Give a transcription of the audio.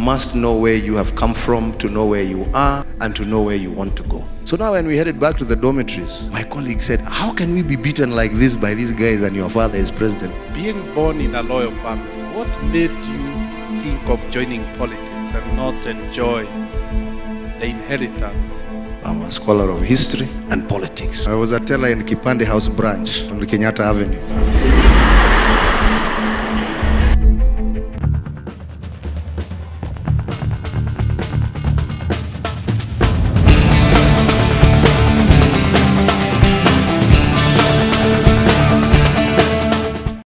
must know where you have come from to know where you are and to know where you want to go. So now when we headed back to the dormitories, my colleague said, how can we be beaten like this by these guys and your father is president? Being born in a loyal family, what made you think of joining politics and not enjoy the inheritance? I'm a scholar of history and politics. I was a teller in Kipande House branch on the Kenyatta Avenue.